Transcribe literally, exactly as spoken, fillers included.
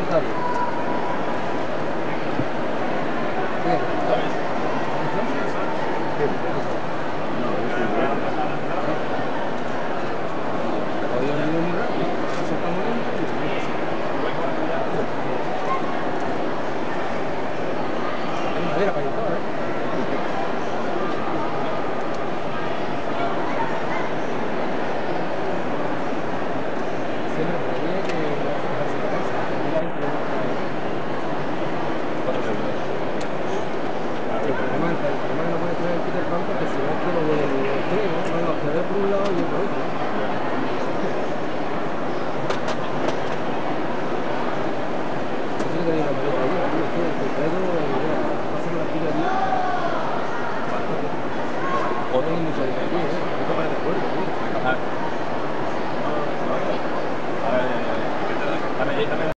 voluntario. Bien. Hoy han ido muy rápido, eso está muy bien. Hay madera para todo, ¿eh? Siempre prevenía que dejarse la casa, la gente le gusta el problema, el problema que no puede traer el Peter Pan porque si no es que lo de los tres, ¿no? Bueno, se ve por un lado y por otro. Yo sí que tenía una maleta ahí, aquí, aquí, el traigo, pásame la pila aquí. O no hay mucha de aquí, ¿eh? Hay que parar de acuerdo, tío. Ah. Ahora, ahora, ahora, ahora,